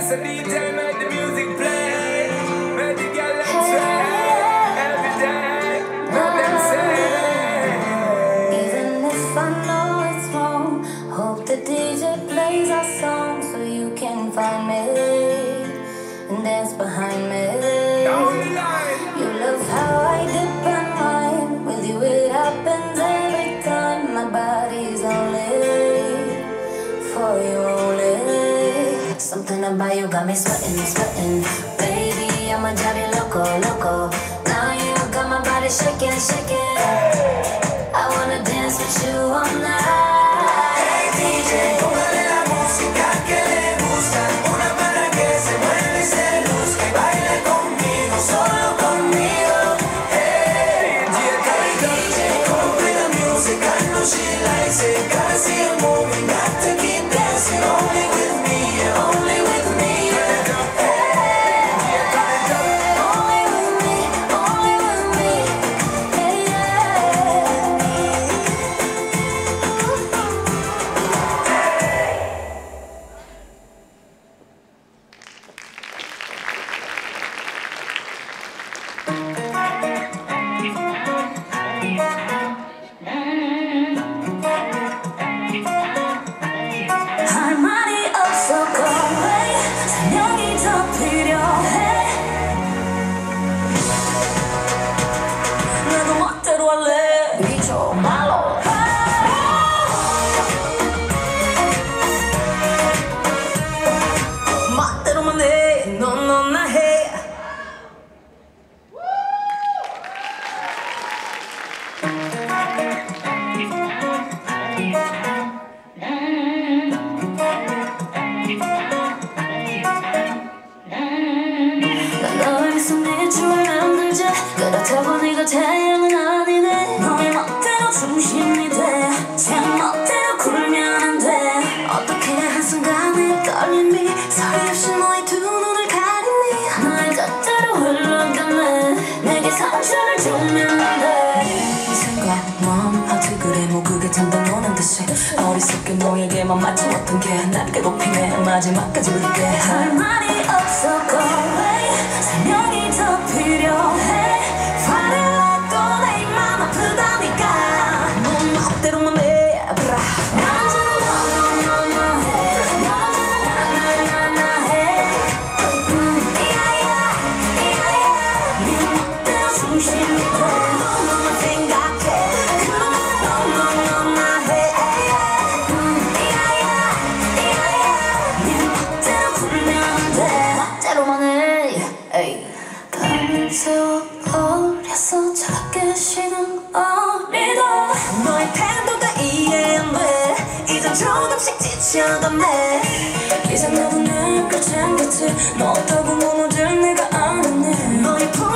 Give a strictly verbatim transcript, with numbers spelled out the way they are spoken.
So D J make the music play, make the girl them sway every day, make them say. Even if I know it's wrong, hope the D J plays our song so you can find me and dance behind me. You love how I dip and wine. With you it happens every time. My body's only for you only. Something about you got me sweating, sweating. Baby, I'ma drive you loco, loco. Now you got my body shaking, shaking. I wanna dance with you all night. Hey D J, póngale la música que le gusta. Una para que se mueve y se luzca y baile conmigo, solo conmigo. Hey D J, come play the music. I know she likes it. Gotta see her moving, got to keep dancing. Only with me, yeah, only with me. 그렇다고 네가 태양은 아니네. 너의 멋대로 중심이 돼. 제 멋대로 굴면 안 돼. 어떻게 한순간에 떨림이 소리 없이 너의 두 눈을 가리니. 너의 곁으로 흘러가네. 내게 상처를 주면 안 돼. 이 생각 넌 아주 그래 뭐 그게 잠든 노는 듯이 어리석게 너에게만 맞춰왔던 게 날 괴롭히네. 마지막까지 그렇게 할 말이 없어 go away. 설명이 더 필요해. 세워 어려서 차갑게 쉬는 어리도 너의 태도가 이해 안 돼. 이젠 조금씩 지쳐가네. 이제 너도 늘 끝은 같아. 너 없다고 무너질 내가 아는데 너의